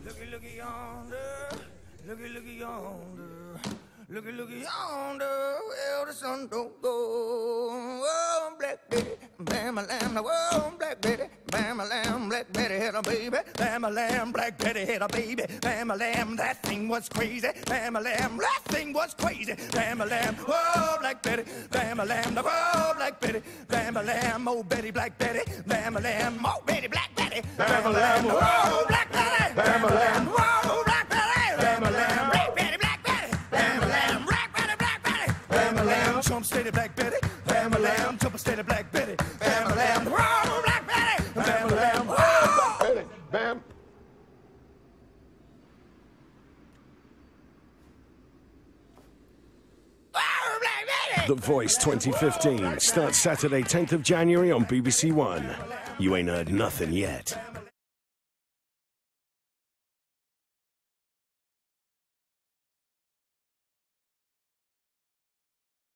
Looky, looky yonder, looky, looky yonder, looky, looky yonder, well, the sun don't go. Oh, Black Betty, bam-a-lam, oh, Black Betty, bam-a-lam, Black Betty had a baby, bam-a-lam, Black Betty had a baby, bam-a-lam, that thing was crazy, bam-a-lam, that thing was crazy, bam-a-lam, oh, Black Betty, bam-a-lam, oh, Black Betty, bam-a-lam, oh, Betty, Black Betty, bam-a-lam, oh, Betty, Black Betty, bam-a-lam, oh, Black Betty, bam-a-lam, oh, Black Betty, bam-a-lam, Black Betty, Black Betty, bam-a-lam, Black Betty, Black Betty, bam-a-lam, jump steady, Black Betty, bam-a-lam, jump steady, Black Betty, bam-a-lam, oh, Black Betty, bam-a-lam, oh, Black Betty, bam. The Voice 2015 starts Saturday 10th of January on BBC One. You ain't heard nothing yet.